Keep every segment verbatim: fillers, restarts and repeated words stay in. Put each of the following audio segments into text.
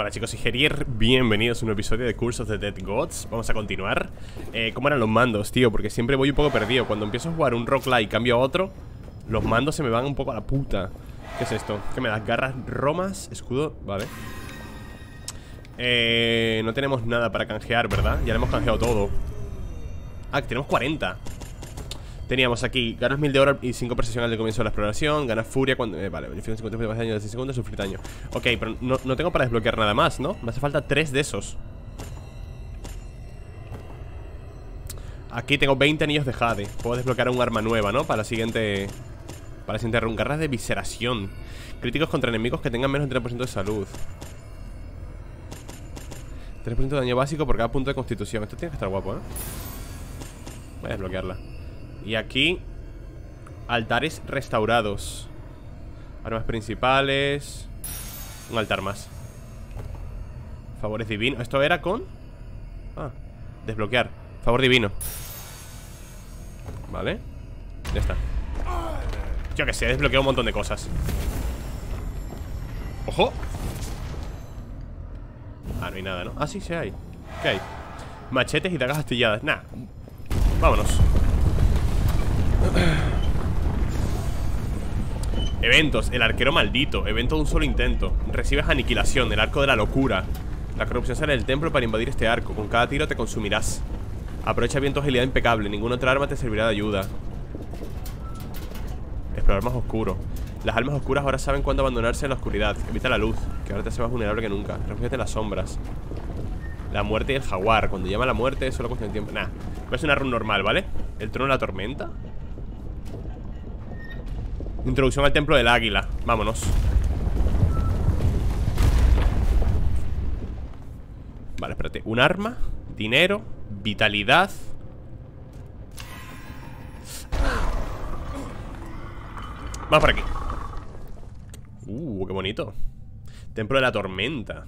Hola chicos, soy Gerier, bienvenidos a un episodio de Curse of the Dead Gods. Vamos a continuar. eh, ¿Cómo eran los mandos, tío? Porque siempre voy un poco perdido. Cuando empiezo a jugar un roguelike y cambio a otro, los mandos se me van un poco a la puta. ¿Qué es esto? ¿Qué me das? Garras romas, escudo, vale. eh, No tenemos nada para canjear, ¿verdad? Ya le hemos canjeado todo. Ah, que tenemos cuarenta. Teníamos aquí, ganas mil de oro y cinco percepción al comienzo de la exploración. Ganas furia cuando... Eh, vale, beneficio cincuenta por ciento de daño de seis segundos, sufrir daño. Ok, pero no, no tengo para desbloquear nada más, ¿no? Me hace falta tres de esos. Aquí tengo veinte anillos de jade. Puedo desbloquear un arma nueva, ¿no? Para la siguiente... Para la siguiente run. Garras de visceración. Críticos contra enemigos que tengan menos de tres por ciento de salud. tres por ciento de daño básico por cada punto de constitución. Esto tiene que estar guapo, ¿eh? Voy a desbloquearla. Y aquí, altares restaurados. Armas principales. Un altar más. Favores divinos. ¿Esto era con? Ah, desbloquear. Favor divino. Vale. Ya está. Yo que sé, he desbloqueado un montón de cosas. ¡Ojo! Ah, no hay nada, ¿no? Ah, sí, sí hay. ¿Qué hay? Machetes y dagas astilladas. Nah. Vámonos. Eventos, el arquero maldito. Evento de un solo intento. Recibes aniquilación, el arco de la locura. La corrupción sale del templo para invadir este arco. Con cada tiro te consumirás. Aprovecha bien tu agilidad impecable. Ninguna otra arma te servirá de ayuda. Explorar más oscuro. Las almas oscuras ahora saben cuándo abandonarse en la oscuridad. Evita la luz, que ahora te hace más vulnerable que nunca. Refúgiate en las sombras. La muerte y el jaguar. Cuando llama la muerte es solo cuestión de tiempo. Nah, va a ser una run normal, ¿vale? El trono de la tormenta. Introducción al templo del águila. Vámonos. Vale, espérate. Un arma, dinero, vitalidad. Vamos por aquí. Uh, qué bonito. Templo de la tormenta.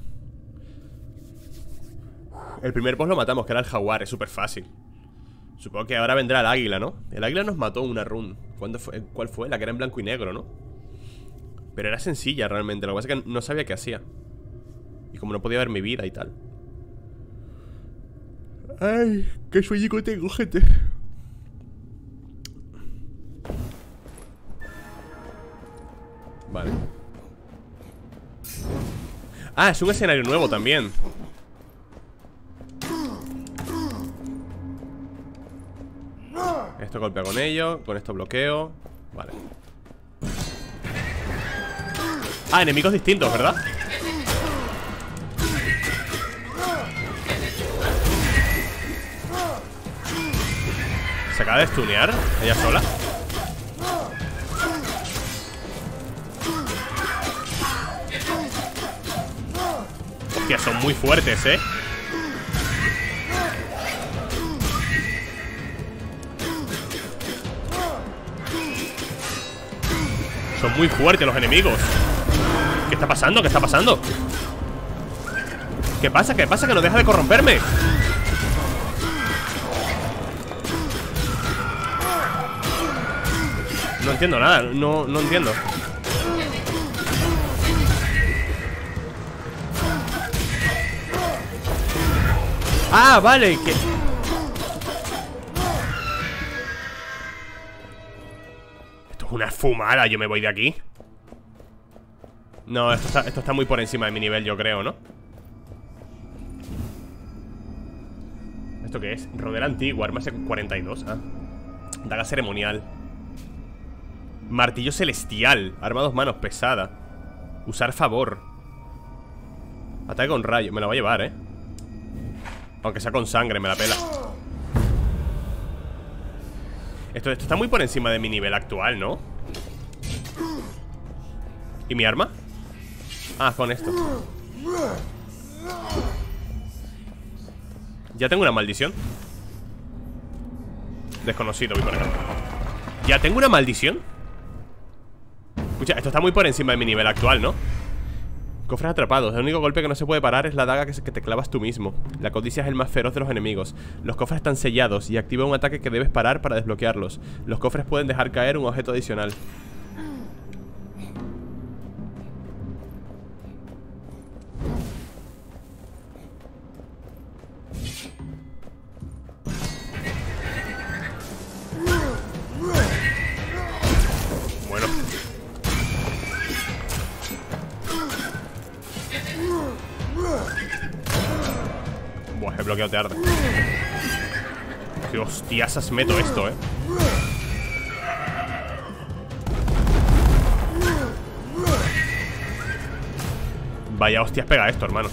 El primer boss lo matamos, que era el jaguar. Es súper fácil. Supongo que ahora vendrá el águila, ¿no? El águila nos mató una run. ¿Cuándo fue? ¿Cuál fue? La que era en blanco y negro, ¿no? Pero era sencilla realmente. Lo que pasa es que no sabía qué hacía. Y como no podía ver mi vida y tal. Ay, qué sueñico tengo, gente. Vale. Ah, es un escenario nuevo también. Esto golpea con ello. Con esto bloqueo. Vale. Ah, enemigos distintos, ¿verdad? ¿Se acaba de stunear ella sola? Hostia, son muy fuertes, ¿eh? Son muy fuertes los enemigos. ¿Qué está pasando? ¿Qué está pasando? ¿Qué pasa? ¿Qué pasa? Que no deja de corromperme. No entiendo nada. No, no entiendo. Ah, vale, que... Esto es una fumada, yo me voy de aquí. No, esto está, esto está muy por encima de mi nivel, yo creo, ¿no? ¿Esto qué es? Rodera antigua, arma cuarenta y dos. Ah. Daga ceremonial. Martillo celestial. Arma a dos manos, pesada. Usar favor. Ataque con rayo, me la voy a llevar, ¿eh? Aunque sea con sangre, me la pela. Esto, esto está muy por encima de mi nivel actual, ¿no? ¿Y mi arma? Ah, con esto. Ya tengo una maldición. Desconocido, voy por acá. ¿Ya tengo una maldición? Escucha, esto está muy por encima de mi nivel actual, ¿no? Cofres atrapados. El único golpe que no se puede parar es la daga que, se, que te clavas tú mismo. La codicia es el más feroz de los enemigos. Los cofres están sellados y activa un ataque que debes parar para desbloquearlos. Los cofres pueden dejar caer un objeto adicional. bloqueo te arde. Qué hostiasas meto esto, eh. Vaya hostias pega esto, hermano.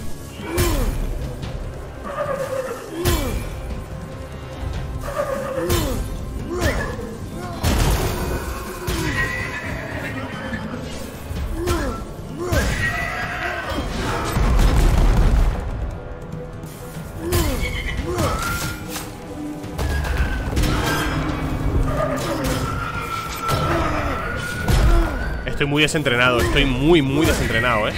Estoy muy desentrenado, estoy muy, muy desentrenado, eh.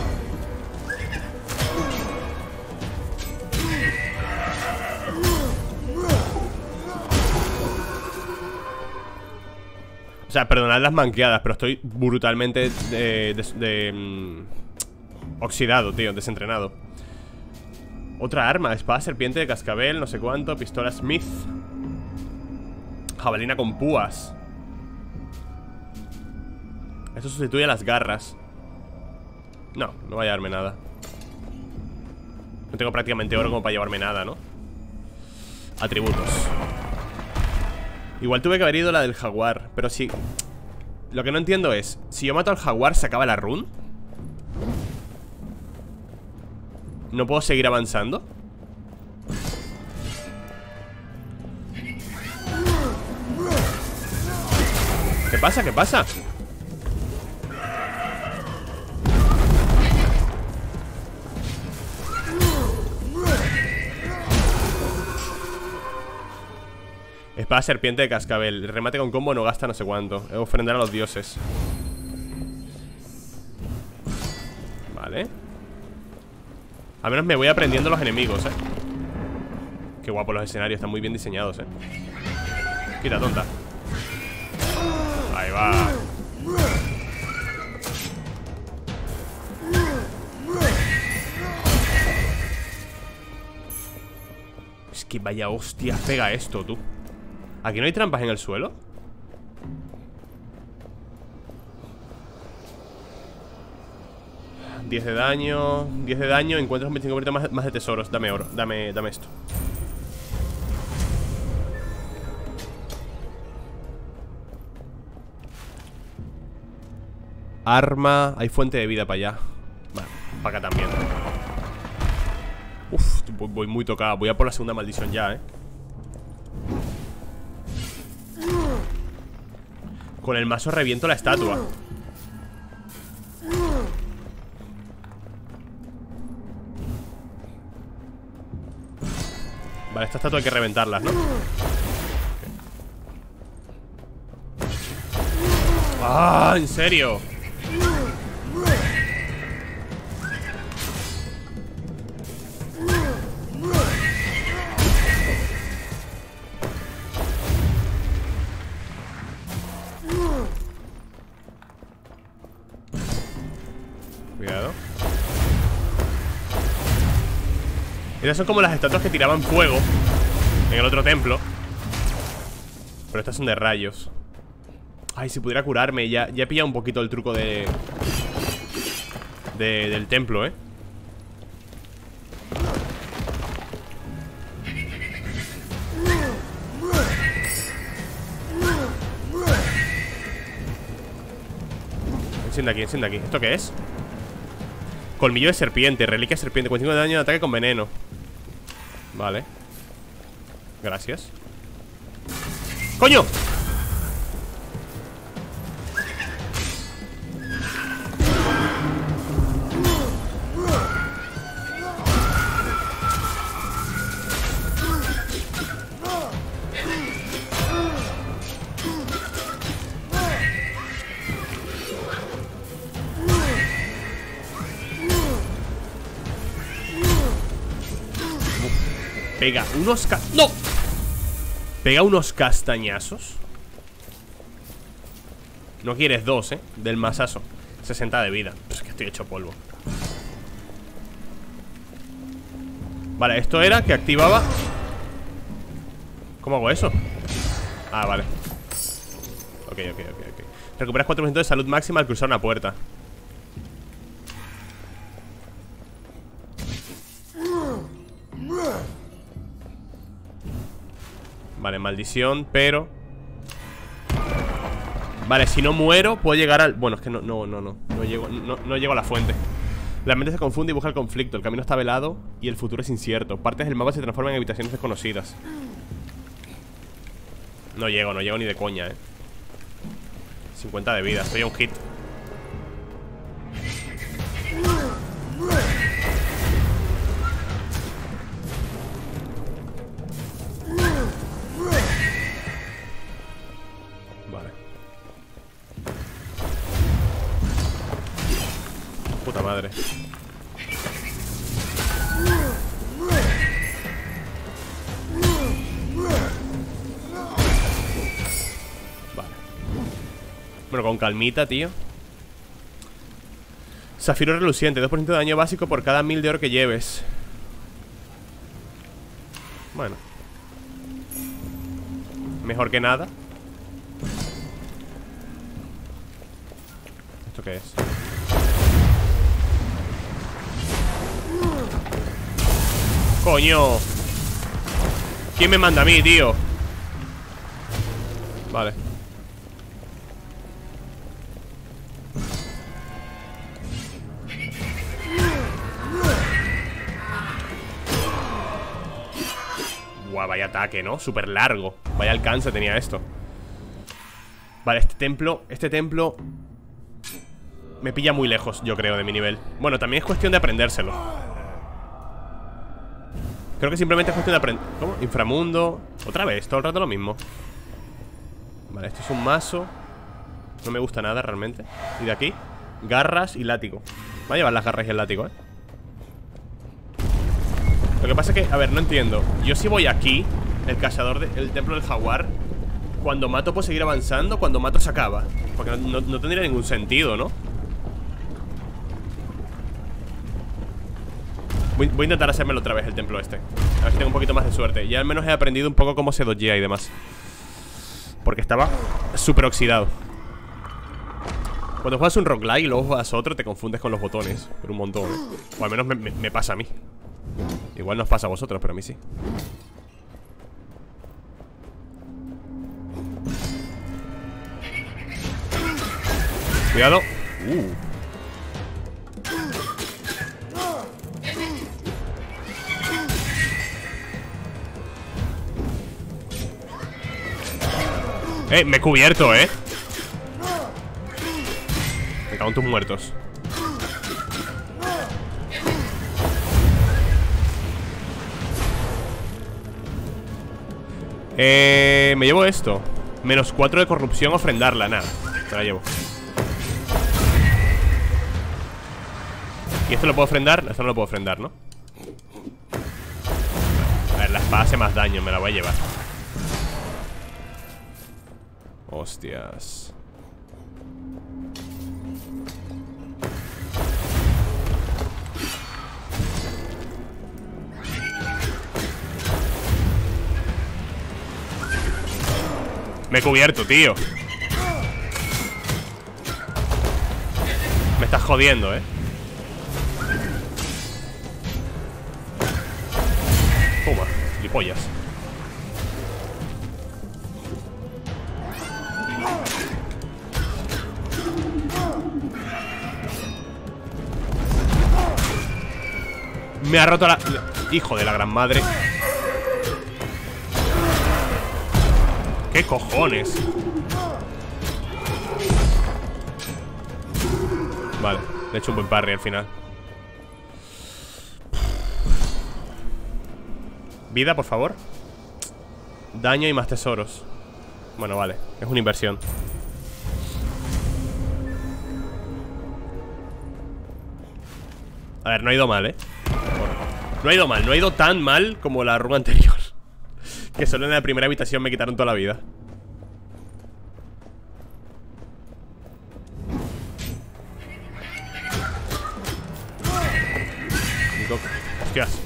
O sea, perdonad las manqueadas, pero estoy brutalmente de, de, de, um, oxidado, tío, desentrenado. Otra arma, espada serpiente de cascabel, no sé cuánto, pistola Smith, jabalina con púas. Eso sustituye a las garras. No, no va a llevarme nada. No tengo prácticamente oro como para llevarme nada, ¿no? Atributos. Igual tuve que haber ido la del jaguar. Pero sí. Lo que no entiendo es, si yo mato al jaguar, ¿se acaba la run? ¿No puedo seguir avanzando? ¿Qué pasa? ¿Qué pasa? Espada serpiente de cascabel. El remate con combo no gasta no sé cuánto. Es ofrendar a los dioses. Vale. Al menos me voy aprendiendo los enemigos, eh. Qué guapo los escenarios, están muy bien diseñados, eh. Quita, tonta. Ahí va. Es que vaya hostia pega esto, tú. ¿Aquí no hay trampas en el suelo? diez de daño. diez de daño. Encuentras un veinticinco por ciento más, más de tesoros. Dame oro. Dame, dame esto. Arma. Hay fuente de vida para allá. Vale, para acá también. Uf, voy muy tocada. Voy a por la segunda maldición ya, eh. Con el mazo reviento la estatua. Vale, esta estatua hay que reventarlas, ¿no? ¡Ah! ¿En serio? Cuidado. Estas son como las estatuas que tiraban fuego en el otro templo. Pero estas son de rayos. Ay, si pudiera curarme. Ya, ya he pillado un poquito el truco de, de del templo, eh. Enciende aquí, enciende aquí. ¿Esto qué es? Colmillo de serpiente, reliquia de serpiente, cuarenta y cinco de daño de ataque con veneno. Vale. Gracias. ¡Coño! Pega unos ca... ¡No! Pega unos castañazos. No quieres dos, eh. Del masazo. sesenta de vida. Es que estoy hecho polvo. Vale, esto era que activaba... ¿Cómo hago eso? Ah, vale. Ok, ok, ok, ok. Recuperas cuatro por ciento de salud máxima al cruzar una puerta. Vale, maldición, pero... Vale, si no muero, puedo llegar al... Bueno, es que no, no, no, no No llego, no, no llego a la fuente. La mente se confunde y busca el conflicto. El camino está velado y el futuro es incierto. Partes del mapa se transforman en habitaciones desconocidas. No llego, no llego ni de coña, eh cincuenta de vida, estoy a un hit. Vale. Puta madre. Bueno, con calmita, tío. Zafiro reluciente, dos por ciento de daño básico por cada mil de oro que lleves. Bueno, mejor que nada. ¿Esto qué es? ¡Coño! ¿Quién me manda a mí, tío? Vale. Vaya ataque, ¿no? Súper largo. Vaya alcance tenía esto. Vale, este templo Este templo me pilla muy lejos, yo creo, de mi nivel. Bueno, también es cuestión de aprendérselo. Creo que simplemente es cuestión de aprender. ¿Cómo? Inframundo. Otra vez, todo el rato lo mismo. Vale, esto es un mazo. No me gusta nada realmente. Y de aquí, garras y látigo. Va a llevar las garras y el látigo, eh Lo que pasa es que, a ver, no entiendo. Yo si voy aquí, el cazador del templo del jaguar, cuando mato puedo seguir avanzando, cuando mato se acaba. Porque no, no, no tendría ningún sentido, ¿no? Voy, voy a intentar hacérmelo otra vez el templo este. A ver si tengo un poquito más de suerte. Ya al menos he aprendido un poco cómo se dodgea y demás. Porque estaba súper oxidado. Cuando juegas un roguelike y luego juegas otro, te confundes con los botones. Pero un montón, ¿eh? O al menos me, me, me pasa a mí. Igual no os pasa a vosotros, pero a mí sí. Cuidado. Uh. Eh, me he cubierto, eh Me cago en tus muertos. Eh, me llevo esto. Menos cuatro de corrupción, ofrendarla, nada. Me la llevo. ¿Y esto lo puedo ofrendar? Esto no lo puedo ofrendar, ¿no? A ver, la espada hace más daño, me la voy a llevar. Hostias. Me he cubierto, tío. Me estás jodiendo, eh. Puma, gilipollas. Me ha roto la... Hijo de la gran madre. ¿Qué cojones? Vale, le he hecho un buen parry al final. Vida, por favor. Daño y más tesoros. Bueno, vale, es una inversión. A ver, no ha ido mal, ¿eh? No ha ido mal, no ha ido tan mal como la run anterior. Que solo en la primera habitación me quitaron toda la vida. Hostias.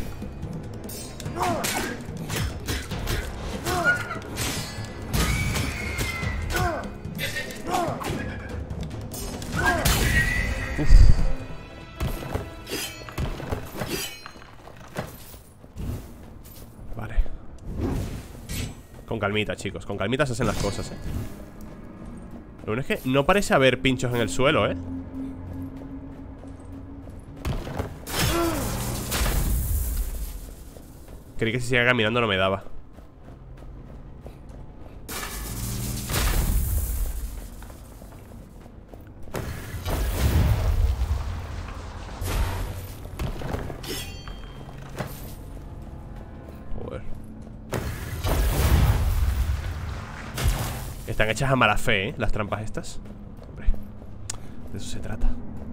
Uf. Vale. Con calmita, chicos. Con calmita se hacen las cosas, eh. Lo bueno es que no parece haber pinchos en el suelo, eh. Creí que si seguía caminando no me daba. Joder. Están hechas a mala fe, ¿eh? Las trampas estas. Hombre, de eso se trata.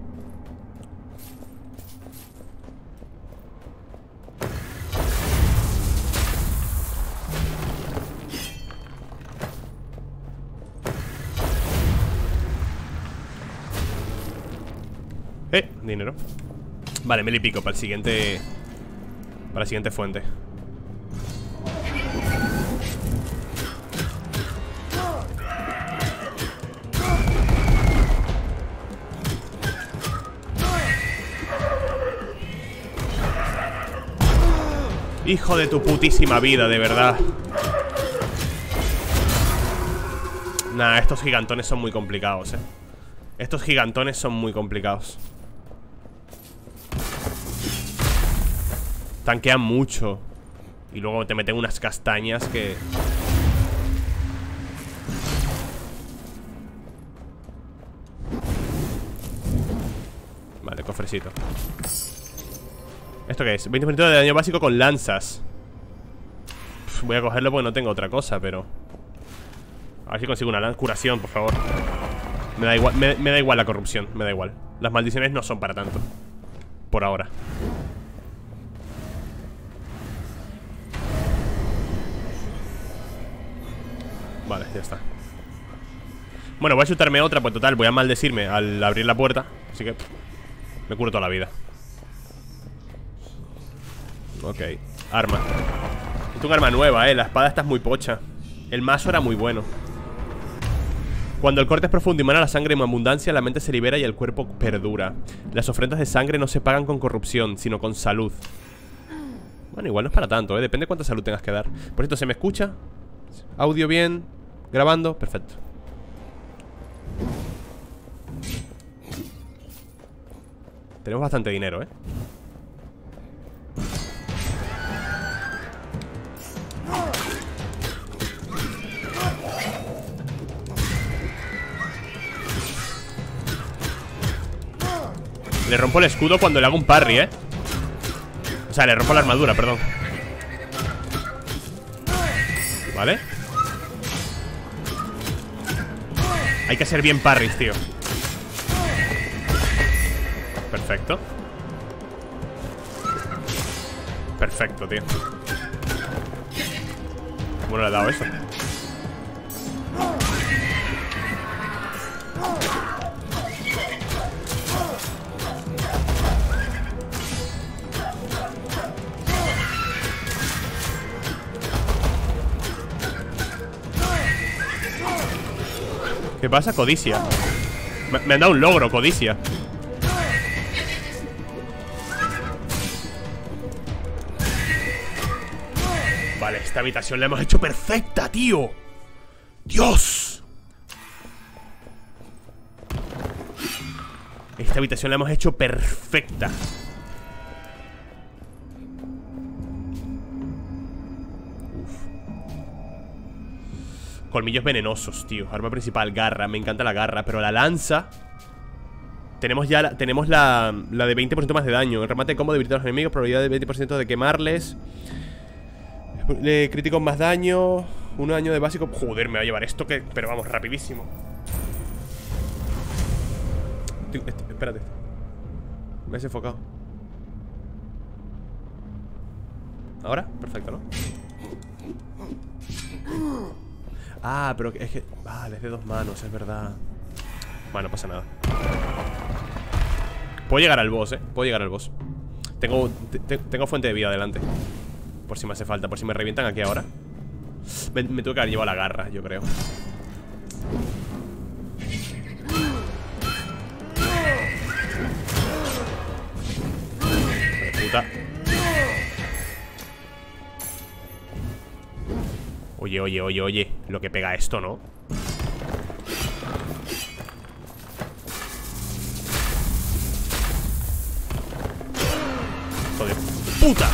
Eh, dinero. Vale, mil y pico para el siguiente. Para la siguiente fuente. Hijo de tu putísima vida, de verdad. Nah, estos gigantones son muy complicados, eh. Estos gigantones son muy complicados. Tanquean mucho. Y luego te meten unas castañas que... Vale, cofrecito. ¿Esto qué es? veinte por ciento de daño básico con lanzas. Pff, voy a cogerlo porque no tengo otra cosa, pero... A ver si consigo una curación, por favor. Me da igual, me, me da igual la corrupción. Me da igual. Las maldiciones no son para tanto. Por ahora. Vale, ya está. Bueno, voy a chutarme otra, pues total, voy a maldecirme al abrir la puerta. Así que me curo toda la vida. Ok, arma. Es un arma nueva, eh, la espada esta es muy pocha. El mazo era muy bueno. Cuando el corte es profundo y mana la sangre en abundancia, la mente se libera y el cuerpo perdura. Las ofrendas de sangre no se pagan con corrupción, sino con salud. Bueno, igual no es para tanto, eh, depende de cuánta salud tengas que dar. Por cierto, ¿se me escucha? Audio bien, grabando, perfecto. Tenemos bastante dinero, eh. Le rompo el escudo cuando le hago un parry, eh. O sea, le rompo la armadura, perdón. Vale. Hay que hacer bien parries, tío. Perfecto. Perfecto, tío. ¿Cómo no le he dado eso? ¿Qué pasa? Codicia. Me, me han dado un logro, codicia. Vale, esta habitación la hemos hecho perfecta, tío. ¡Dios! Esta habitación la hemos hecho perfecta. Colmillos venenosos, tío. Arma principal, garra. Me encanta la garra. Pero la lanza... Tenemos ya la, tenemos la, la de veinte por ciento más de daño. El remate combo debilita a los enemigos. Probabilidad de veinte por ciento de quemarles. Le crítico más daño. Un daño de básico. Joder, me va a llevar esto que... Pero vamos, rapidísimo. Tío, este, espérate. Me has enfocado. ¿Ahora? Perfecto, ¿no? Ah, pero es que... Vale, es de dos manos, es verdad. Bueno, no pasa nada. Puedo llegar al boss, eh. Puedo llegar al boss. Tengo, te, tengo fuente de vida adelante. Por si me hace falta, por si me revientan aquí ahora. Me, me tengo que haber llevado la garra, yo creo. Puta. Oye, oye, oye, oye. Lo que pega esto, ¿no? Joder, puta.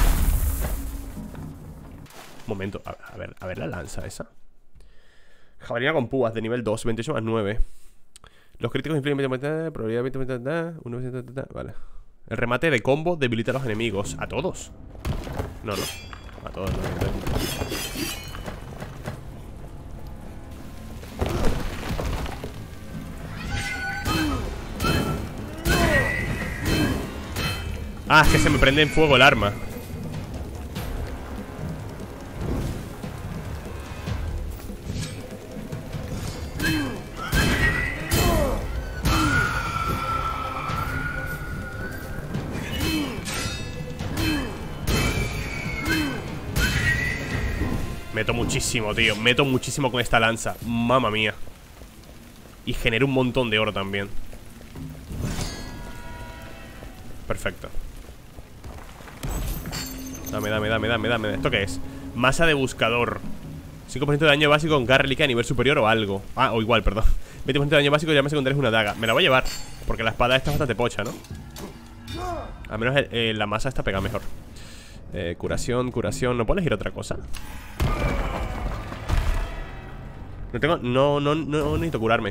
Momento, a, a ver, a ver la lanza esa. Jabalina con púas de nivel dos, veintiocho más nueve. Los críticos infligen probabilidad veinte, uno, vale. El remate de combo debilita a los enemigos. ¿A todos? No, no. A todos, no. Ah, es que se me prende en fuego el arma. Meto muchísimo, tío. Meto muchísimo con esta lanza. Mamma mía. Y genero un montón de oro también. Perfecto. Dame, dame, dame, dame, dame. ¿Esto qué es? Masa de buscador. cinco por ciento de daño básico con garra reliquia a nivel superior o algo. Ah, o igual, perdón. veinte por ciento de daño básico y arma secundaria es una daga. Me la voy a llevar, porque la espada esta es bastante pocha, ¿no? Al menos el, eh, la masa esta pega mejor. eh, Curación, curación. ¿No puedo elegir otra cosa? No tengo... No, no, no necesito curarme.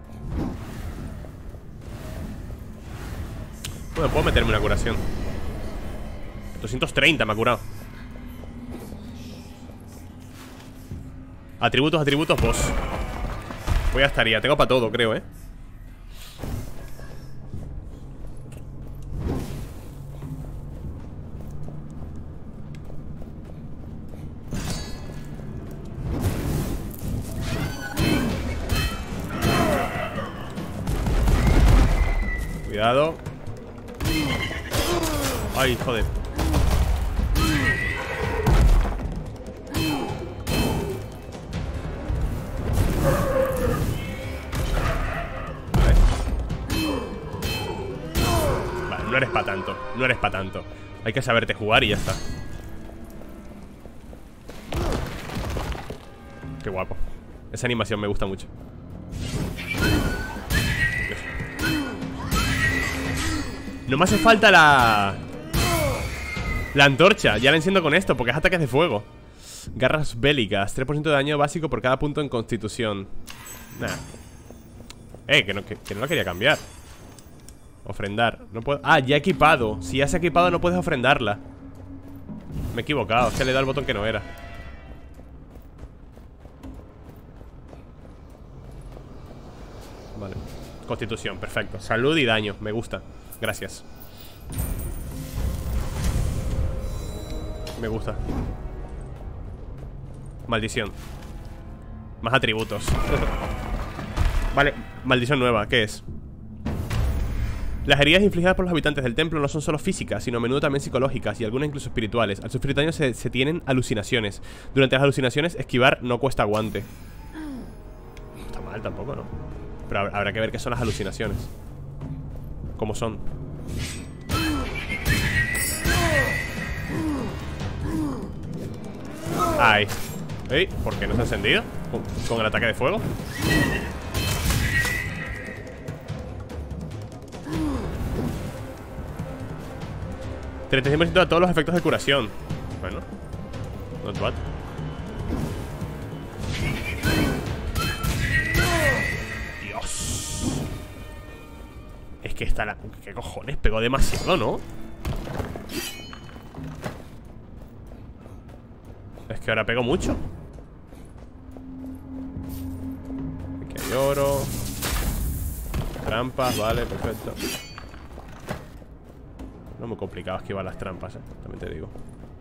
Bueno, puedo meterme una curación. doscientos treinta me ha curado. Atributos, atributos, boss. Pues ya estaría, tengo para todo, creo, eh Cuidado. Ay, joder. Vale. Vale, no eres para tanto. No eres para tanto. Hay que saberte jugar y ya está. Qué guapo. Esa animación me gusta mucho. No me hace falta la... La antorcha, ya la enciendo con esto, porque es ataques de fuego. Garras bélicas, tres por ciento de daño básico por cada punto en constitución. Nah. Eh, que no, que, que no la quería cambiar. Ofrendar, no puedo... Ah, ya he equipado. Si ya se ha equipado no puedes ofrendarla. Me he equivocado, es que le he dado el botón que no era. Vale. Constitución, perfecto. Salud y daño, me gusta. Gracias. Me gusta. Maldición. Más atributos. Vale, maldición nueva, ¿qué es? Las heridas infligidas por los habitantes del templo no son solo físicas, sino a menudo también psicológicas y algunas incluso espirituales. Al sufrir daño se, se tienen alucinaciones. Durante las alucinaciones, esquivar no cuesta aguante. No está mal tampoco, ¿no? Pero habrá que ver qué son las alucinaciones. ¿Cómo son? Ay. ¿Ey? ¿Por qué no se ha encendido? ¿Con, con el ataque de fuego? treinta y cinco por ciento de todos los efectos de curación. Bueno, not bad. Dios. Es que esta la... ¿Qué cojones? Pegó demasiado, ¿no? Es que ahora pego mucho. Aquí hay oro. Trampas, vale, perfecto. No es muy complicado esquivar las trampas, eh, también te digo.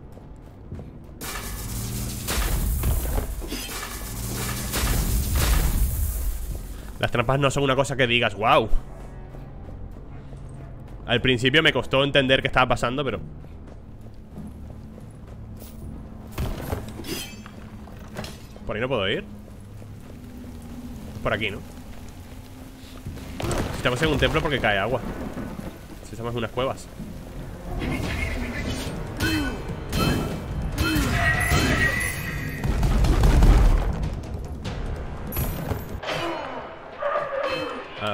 Las trampas no son una cosa que digas, wow. Al principio me costó entender qué estaba pasando, pero... ¿Por ahí no puedo ir? Por aquí, ¿no? Si estamos en un templo porque cae agua. Si estamos en unas cuevas. Ah.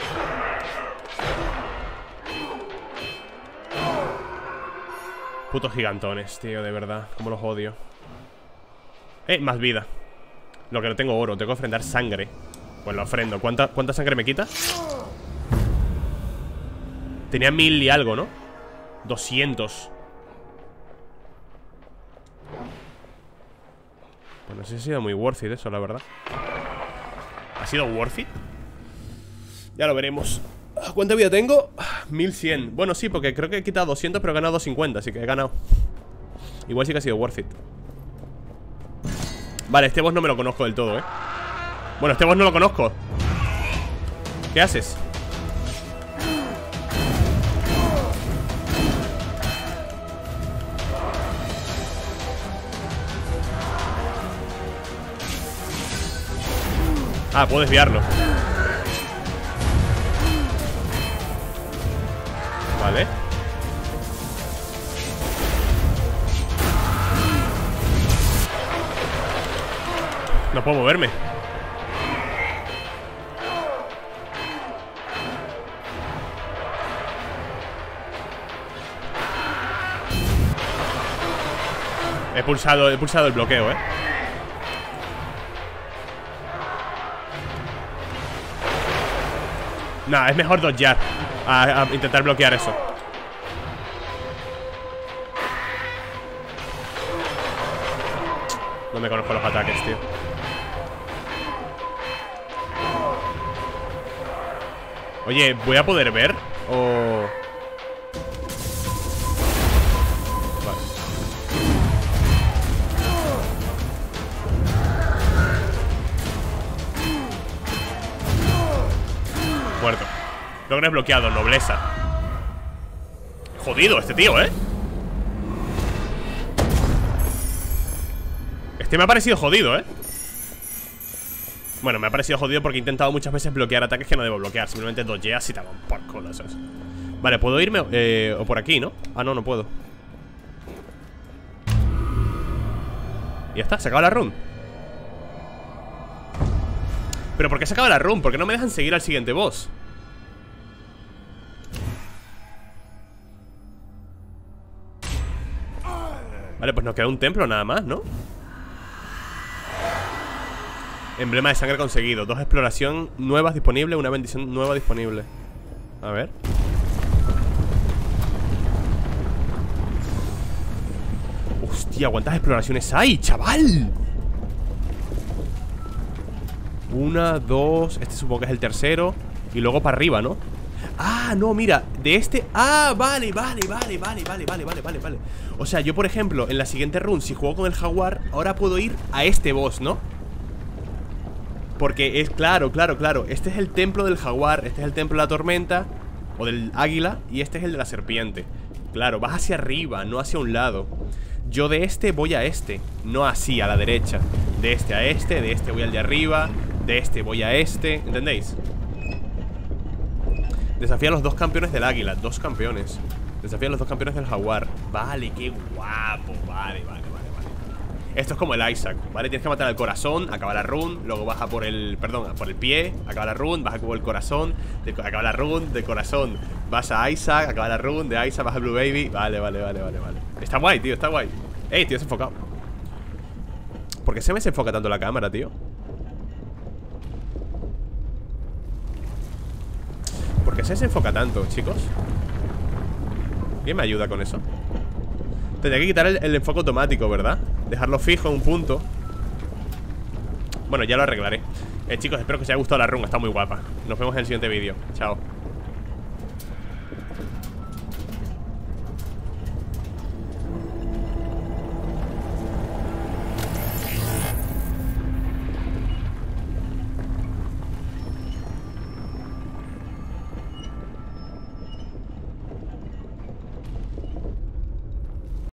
Putos gigantones, tío, de verdad. Como los odio. Eh, más vida. Lo que no tengo oro, tengo que ofrendar sangre. Pues lo ofrendo. ¿Cuánta, cuánta sangre me quita? Tenía mil y algo, ¿no? Doscientos. Pues no sé si ha sido muy worth it eso, la verdad. ¿Ha sido worth it? Ya lo veremos. ¿Cuánta vida tengo? mil cien. Bueno, sí, porque creo que he quitado doscientos, pero he ganado doscientos cincuenta, así que he ganado. Igual sí que ha sido worth it. Vale, este boss no me lo conozco del todo, ¿eh? Bueno, este boss no lo conozco. ¿Qué haces? Ah, puedo desviarlo. Vale. No puedo moverme. He pulsado, he pulsado el bloqueo, eh. Nah, es mejor dodgear a, a intentar bloquear eso. No me conozco los ataques, tío. Oye, ¿voy a poder ver? O... Vale. Muerto. Logro desbloqueado, nobleza. Jodido este tío, ¿eh? Este me ha parecido jodido, ¿eh? Bueno, me ha parecido jodido porque he intentado muchas veces bloquear ataques que no debo bloquear. Simplemente dodgeas y te van por culo, ¿sabes? Vale, ¿puedo irme? Eh, o por aquí, ¿no? Ah, no, no puedo. Y ya está, se acaba la run. ¿Pero por qué se acaba la run? ¿Por qué no me dejan seguir al siguiente boss? Vale, pues nos queda un templo nada más, ¿no? Emblema de sangre conseguido. Dos exploración nuevas disponibles. Una bendición nueva disponible. A ver. Hostia, ¿cuántas exploraciones hay, chaval? Una, dos. Este supongo que es el tercero. Y luego para arriba, ¿no? Ah, no, mira, de este... Ah, vale, vale, vale, vale, vale, vale, vale, vale, vale. O sea, yo por ejemplo, en la siguiente run, si juego con el jaguar, ahora puedo ir a este boss, ¿no? Porque es, claro, claro, claro. Este es el templo del jaguar, este es el templo de la tormenta o del águila, y este es el de la serpiente. Claro, vas hacia arriba, no hacia un lado. Yo de este voy a este, no así, a la derecha. De este a este, de este voy al de arriba, de este voy a este, ¿entendéis? Desafía a los dos campeones del águila. Dos campeones. Desafía a los dos campeones del jaguar. Vale, qué guapo. Vale, vale, vale, vale. Esto es como el Isaac, ¿vale? Tienes que matar al corazón, acaba la run, luego baja por el... Perdón, por el pie, acaba la run, baja por el corazón, de, acaba la run, de corazón vas a Isaac, acaba la run, de Isaac vas a Blue Baby. Vale, vale, vale, vale, vale. Está guay, tío, está guay. Ey, tío, desenfocado. ¿Por qué se me desenfoca tanto la cámara, tío? ¿Por qué se desenfoca tanto, chicos? ¿Quién me ayuda con eso? Tendría que quitar el, el enfoque automático, ¿verdad? Dejarlo fijo en un punto. Bueno, ya lo arreglaré. Eh, chicos, espero que os haya gustado la run, está muy guapa. Nos vemos en el siguiente vídeo. Chao.